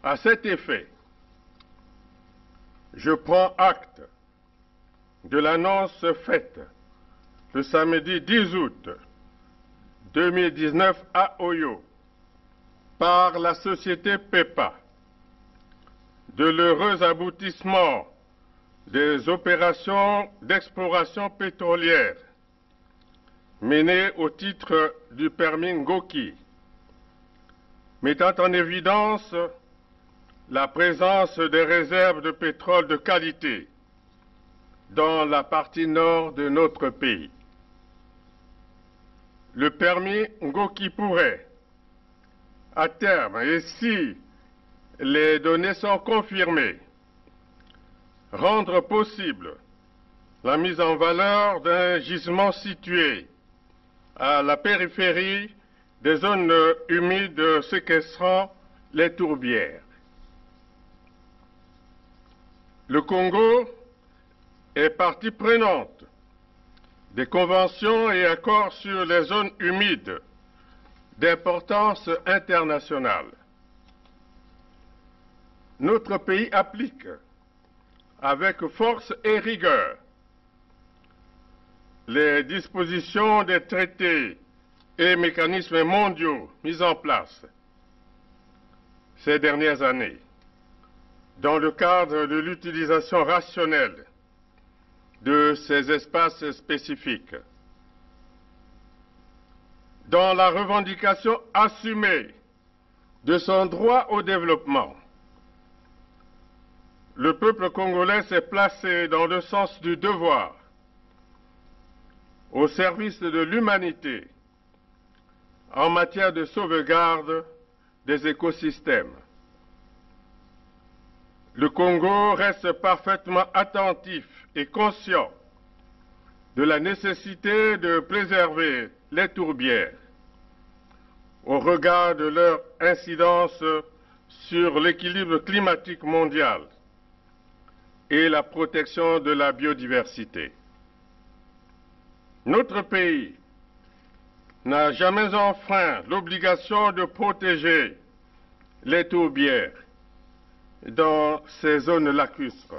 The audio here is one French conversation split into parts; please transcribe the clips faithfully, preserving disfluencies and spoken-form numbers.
À cet effet, je prends acte de l'annonce faite le samedi dix août deux mille dix-neuf à Oyo par la société PEPA de l'heureux aboutissement des opérations d'exploration pétrolière menées au titre du permis Ngoki, mettant en évidence la présence des réserves de pétrole de qualité dans la partie nord de notre pays. Le permis Ngoki pourrait, à terme, et si les données sont confirmées, rendre possible la mise en valeur d'un gisement situé à la périphérie des zones humides séquestrant les tourbières. Le Congo est partie prenante des conventions et accords sur les zones humides d'importance internationale. Notre pays applique avec force et rigueur les dispositions des traités et mécanismes mondiaux mis en place ces dernières années dans le cadre de l'utilisation rationnelle de ces espaces spécifiques. Dans la revendication assumée de son droit au développement, le peuple congolais s'est placé dans le sens du devoir au service de l'humanité en matière de sauvegarde des écosystèmes. Le Congo reste parfaitement attentif et conscient de la nécessité de préserver les tourbières au regard de leur incidence sur l'équilibre climatique mondial et la protection de la biodiversité. Notre pays n'a jamais enfreint l'obligation de protéger les tourbières dans ces zones lacustres.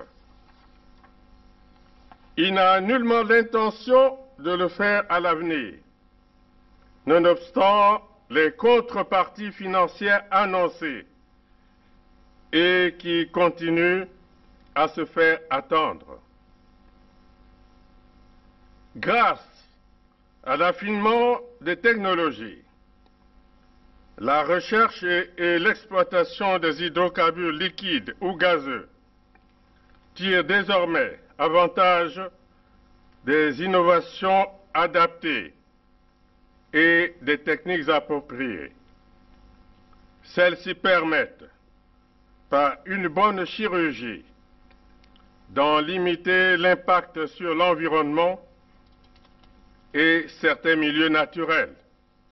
Il n'a nullement l'intention de le faire à l'avenir, nonobstant les contreparties financières annoncées et qui continuent à se faire attendre. Grâce à l'affinement des technologies, la recherche et, et l'exploitation des hydrocarbures liquides ou gazeux tirent désormais avantage des innovations adaptées et des techniques appropriées. Celles-ci permettent, par une bonne chirurgie, d'en limiter l'impact sur l'environnement et certains milieux naturels.